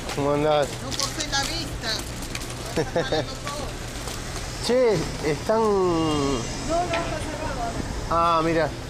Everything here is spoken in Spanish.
¿Cómo andás? No corté la vista. Está parando todo. Che, están... No, no, está cerrado. Ah, mira.